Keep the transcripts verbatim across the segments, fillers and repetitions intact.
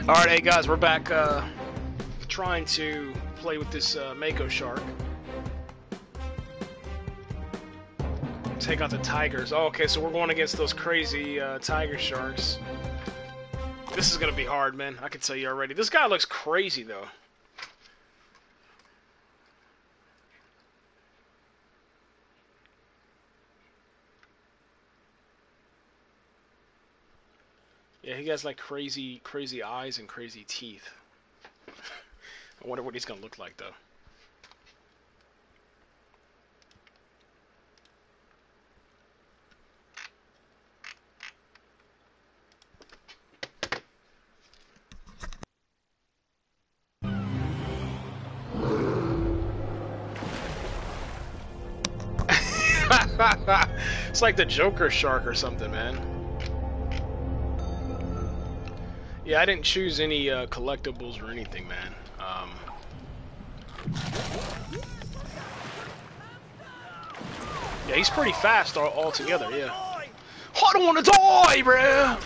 Alright, hey guys, we're back uh, trying to play with this uh, Mako shark. Take out the tigers. Oh, okay, so we're going against those crazy uh, tiger sharks. This is gonna be hard, man. I can tell you already. This guy looks crazy, though. Yeah, he has like crazy, crazy eyes and crazy teeth. I wonder what he's gonna look like, though. It's like the Joker shark or something, man. Yeah, I didn't choose any uh, collectibles or anything, man. Um, yeah, he's pretty fast all, altogether, yeah. I don't want to die, bruh!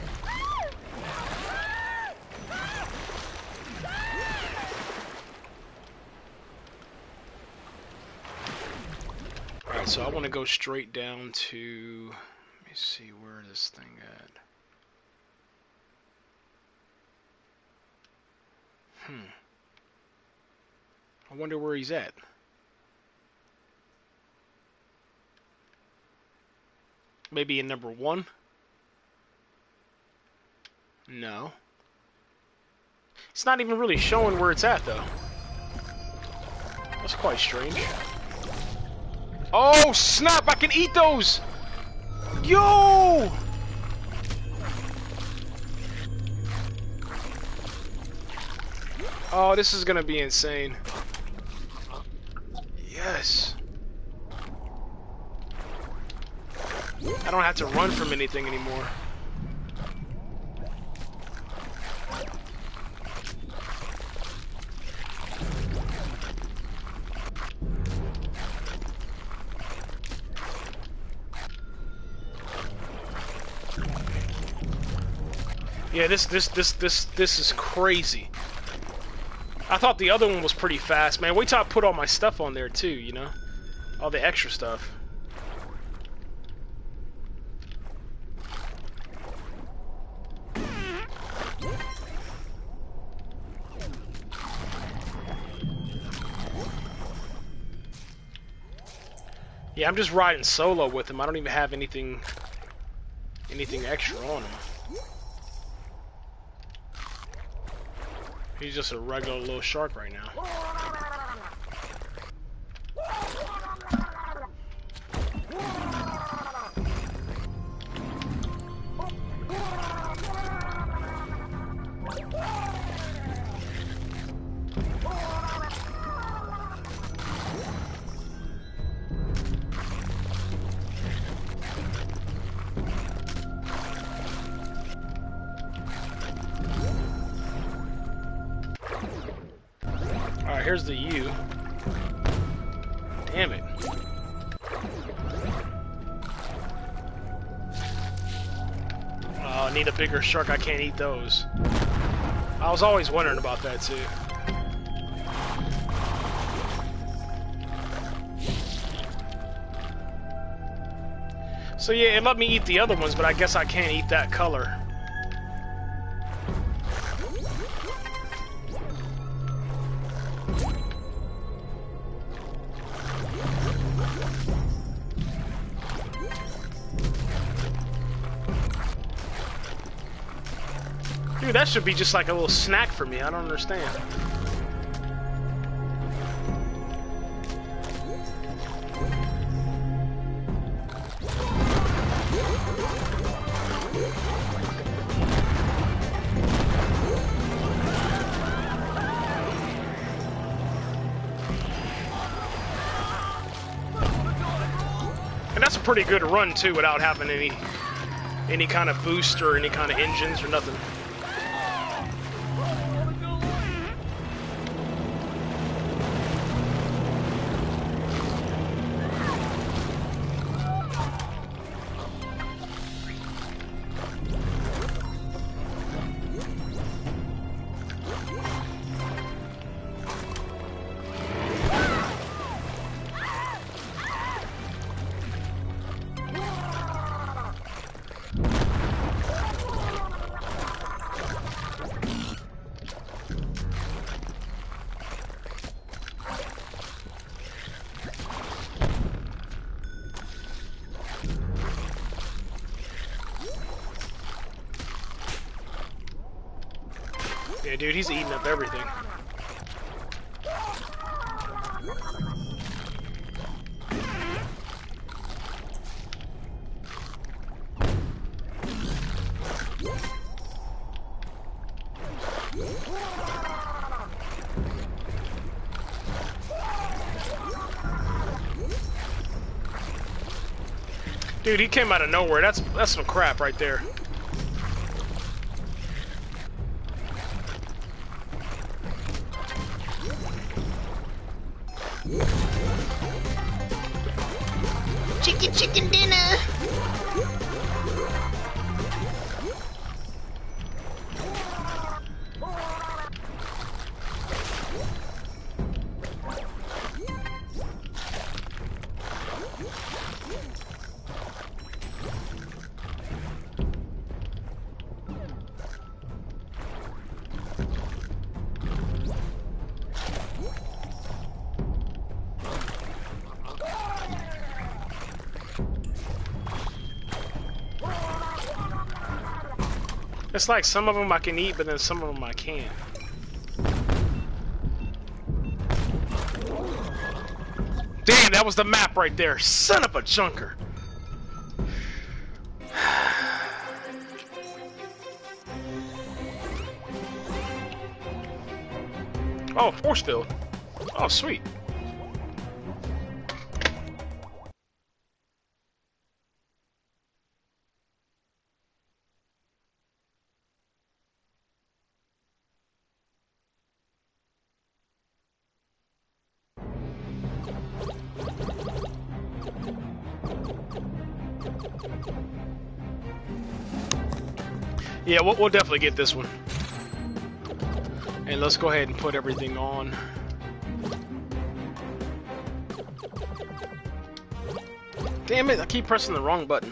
Alright, so I want to go straight down to... Let me see where this thing at. Hmm. I wonder where he's at. Maybe in number one? No. It's not even really showing where it's at, though. That's quite strange. Oh, snap! I can eat those! Yo! Oh, this is gonna be insane. Yes. I don't have to run from anything anymore. Yeah, this this this this this is crazy. I thought the other one was pretty fast, man. Wait till I put all my stuff on there too, you know? All the extra stuff. Yeah, I'm just riding solo with him. I don't even have anything anything extra on him. He's just a regular little shark right now. Alright, here's the U. Damn it. Oh, I need a bigger shark. I can't eat those. I was always wondering about that too. So yeah, it let me eat the other ones, but I guess I can't eat that color. Dude, that should be just like a little snack for me. I don't understand. And that's a pretty good run too, without having any any kind of boost or any kind of engines or nothing. Yeah, dude, he's eating up everything. Dude, he came out of nowhere. That's that's some crap right there. Chicken, chicken dinner. It's like some of them I can eat, but then some of them I can't. Damn, that was the map right there. Son of a junker. Oh, force field. Oh, sweet. Yeah, we'll, we'll definitely get this one. And let's go ahead and put everything on. Damn it, I keep pressing the wrong button.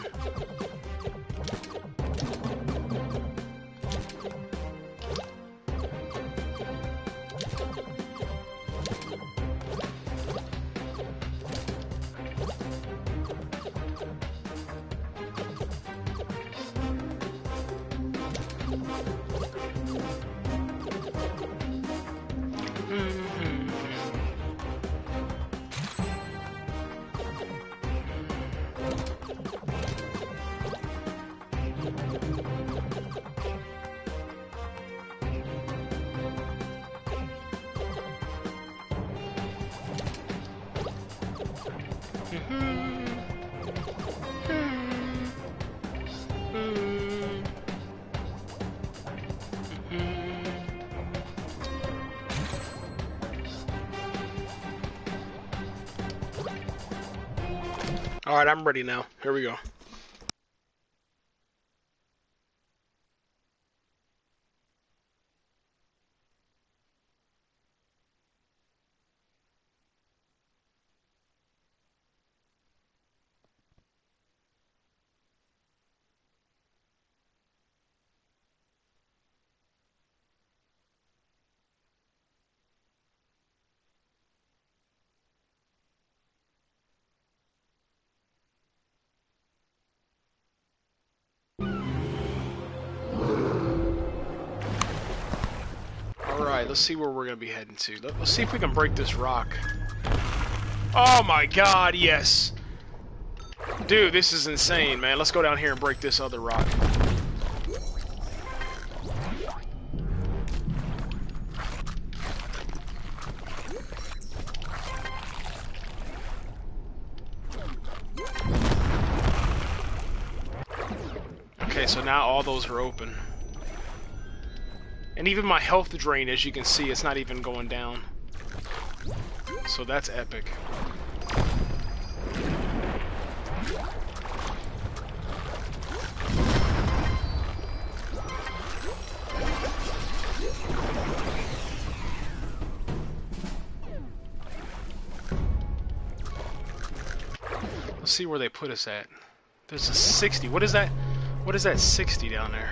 Alright, I'm ready now. Here we go. Alright, let's see where we're going to be heading to. Let's see if we can break this rock. Oh my god, yes! Dude, this is insane, man. Let's go down here and break this other rock. Okay, so now all those are open. And even my health drain, as you can see, it's not even going down. So that's epic. Let's see where they put us at. There's a sixty. What is that? What is that sixty down there?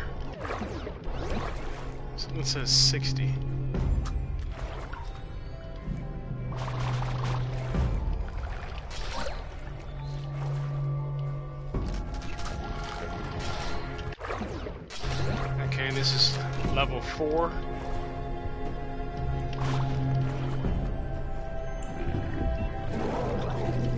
It says sixty. Okay, this is level four.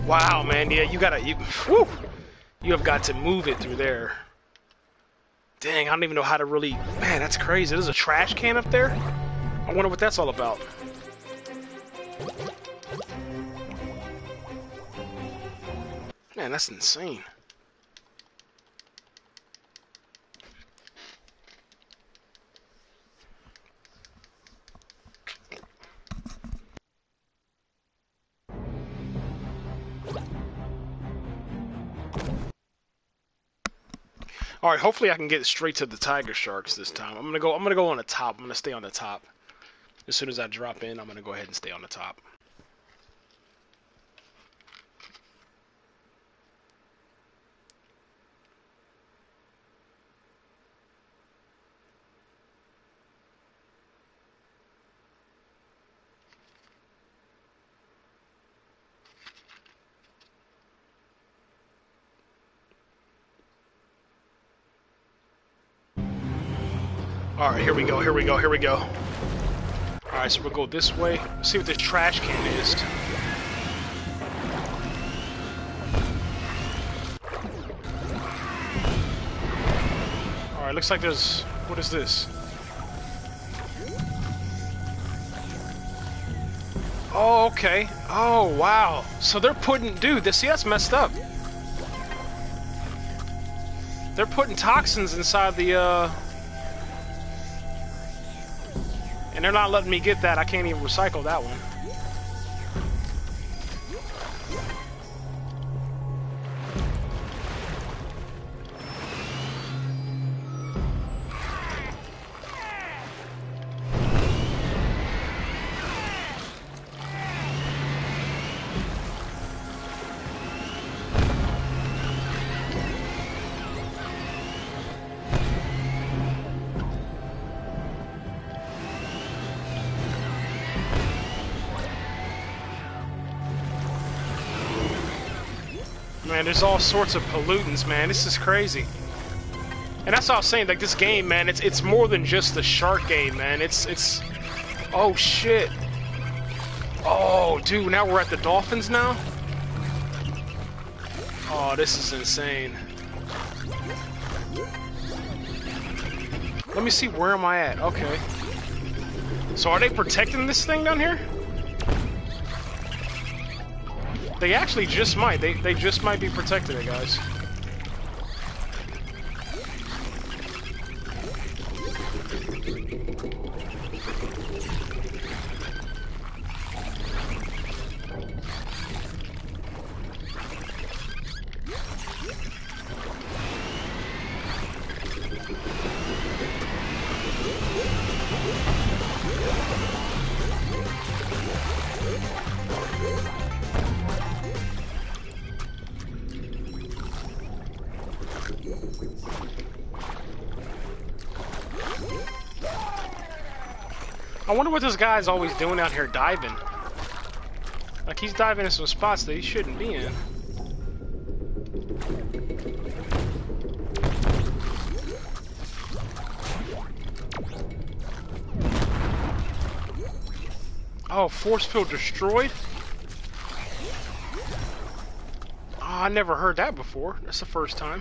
Wow, man, yeah, you gotta, you, whew, you have got to move it through there. Dang, I don't even know how to really, man, that's crazy. There's a trash can up there? I wonder what that's all about. Man, that's insane. All right, hopefully I can get straight to the tiger sharks this time. I'm gonna go. I'm gonna go on the top. I'm gonna stay on the top. As soon as I drop in, I'm gonna go ahead and stay on the top. All right, here we go. Here we go. Here we go. All right, so we'll go this way. Let's see what this trash can is. All right, looks like there's. What is this? Oh, okay. Oh, wow. So they're putting, dude. This, see, that's messed up. They're putting toxins inside the. uh... And they're not letting me get that. I can't even recycle that one. Man, there's all sorts of pollutants, man. This is crazy. And that's what I was saying, like, this game, man, it's it's more than just the shark game, man. It's, it's... Oh, shit. Oh, dude, now we're at the dolphins now? Oh, this is insane. Let me see, where am I at? Okay. So are they protecting this thing down here? They actually just might. They, they just might be protecting it, guys. I wonder what this guy's always doing out here diving. Like, he's diving in some spots that he shouldn't be in. Oh, force field destroyed? Oh, I never heard that before. That's the first time.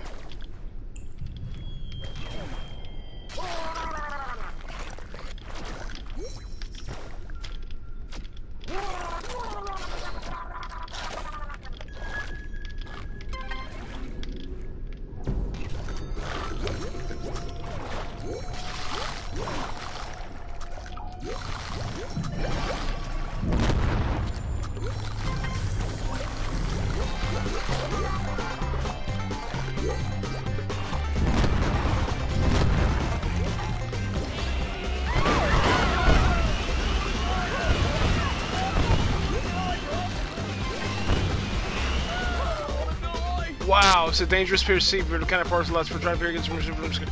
Wow, it's a dangerous pair of sea, but the kind of parcel lots for trying to against from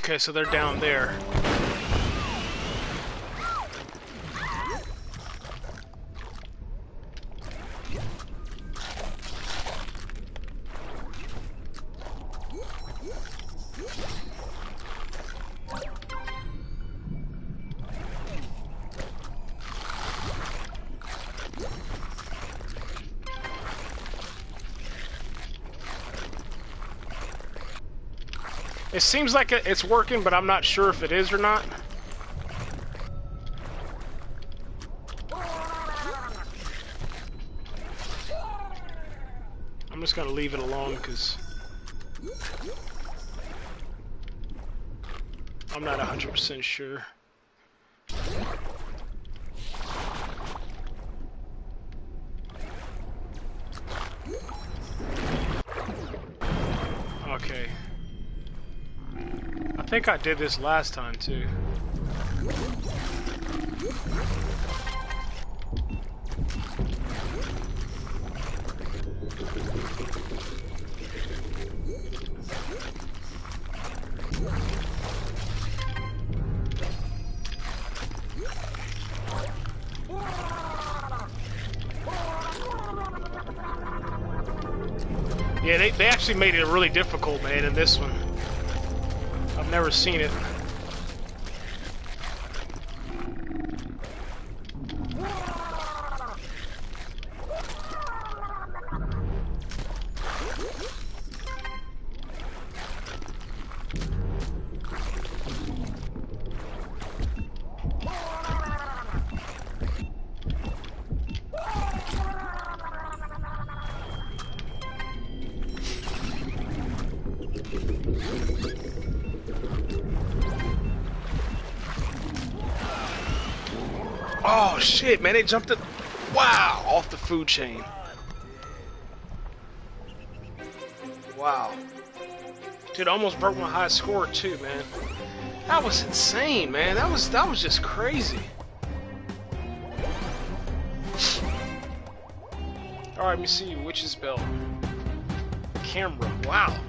Okay, so they're down there. It seems like it's working, but I'm not sure if it is or not. I'm just gonna leave it alone because I'm not one hundred percent sure. Okay. I think I did this last time too. Yeah, they, they actually made it really difficult, man, in this one. I've never seen it. Oh shit, man, they jumped it. Wow, off the food chain. Wow. Dude, I almost broke my high score too, man. That was insane, man. That was that was just crazy. Alright, let me see. Witch's Belt. Camera. Wow.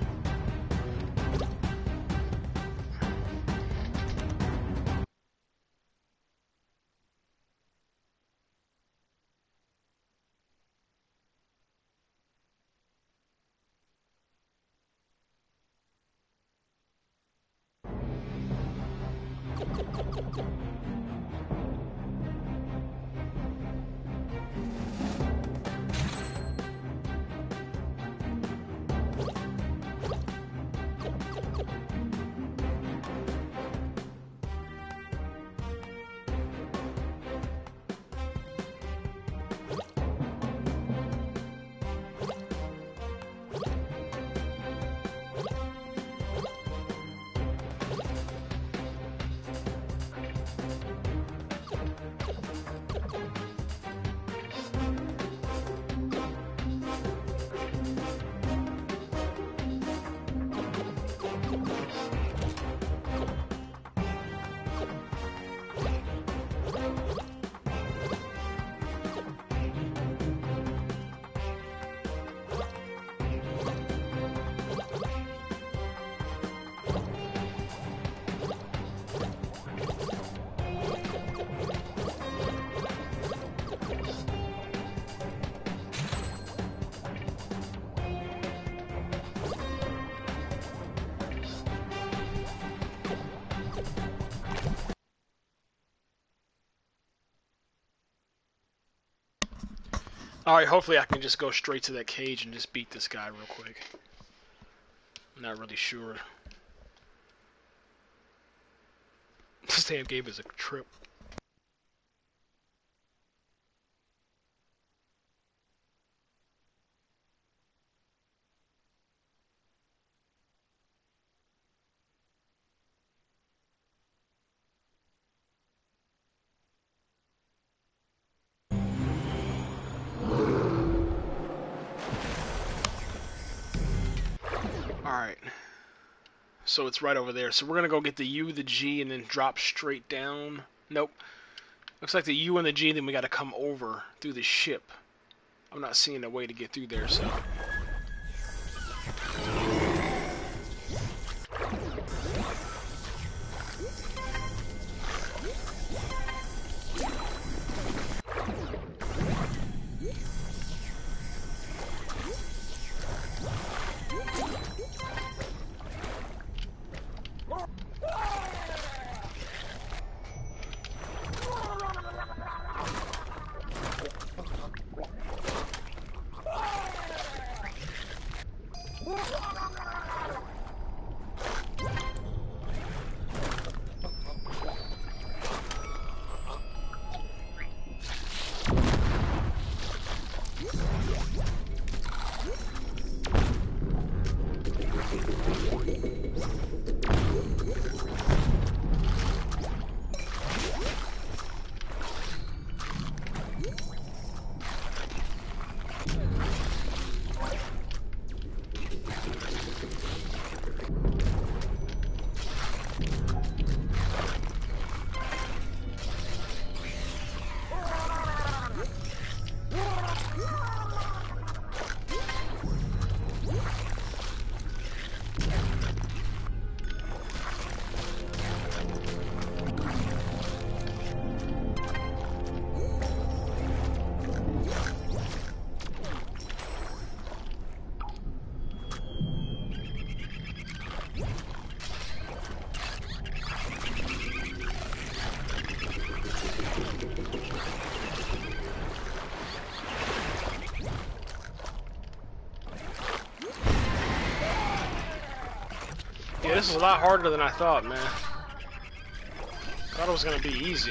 Alright, hopefully I can just go straight to that cage and just beat this guy real quick. I'm not really sure. This damn game is a trip. Alright. So it's right over there. So we're gonna go get the U, the G, and then drop straight down. Nope. Looks like the U and the G, then we gotta come over through the ship. I'm not seeing a way to get through there, so... this is a lot harder than I thought, man. Thought it was gonna be easy.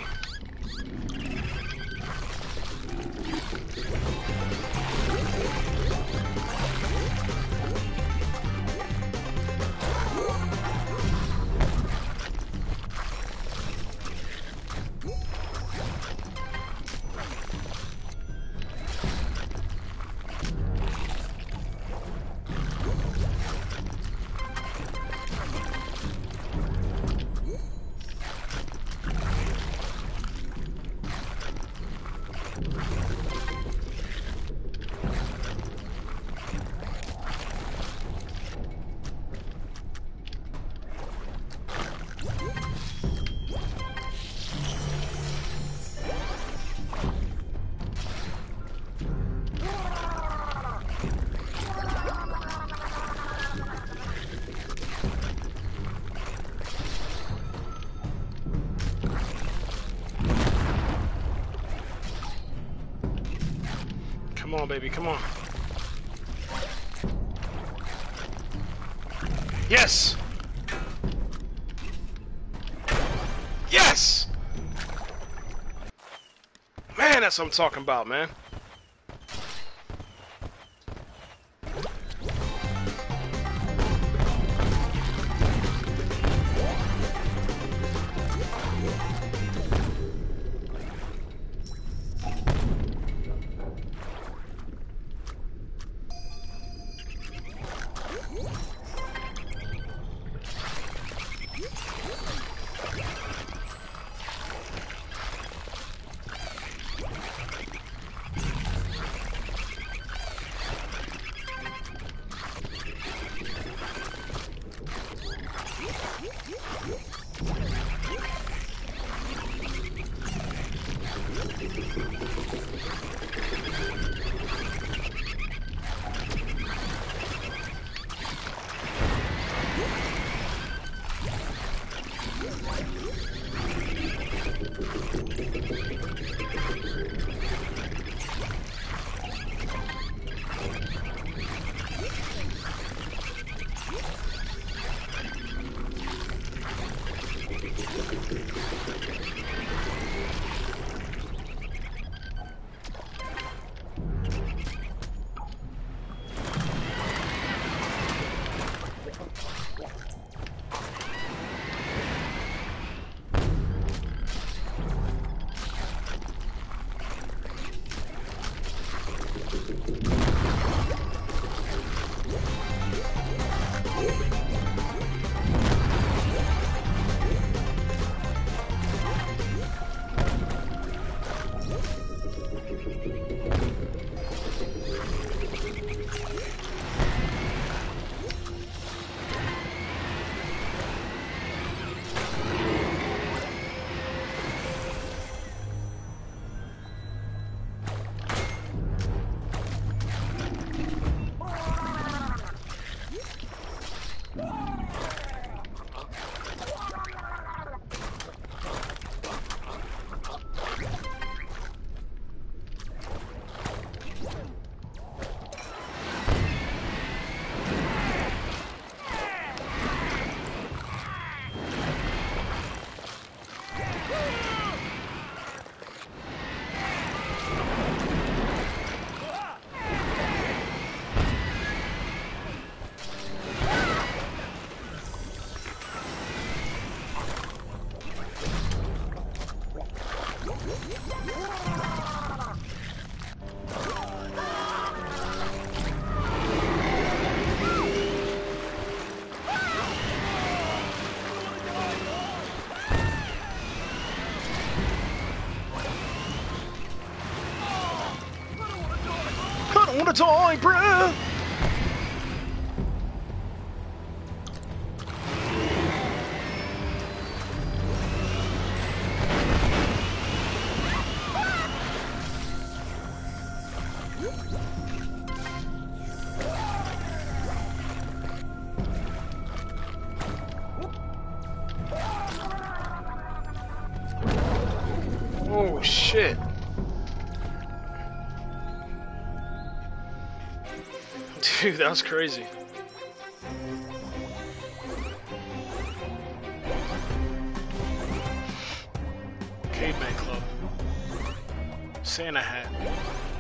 Come on, baby, come on. Yes! Yes! Man, that's what I'm talking about, man. wanna die, bruh! Oh shit. Dude, that was crazy. Caveman Club. Santa hat.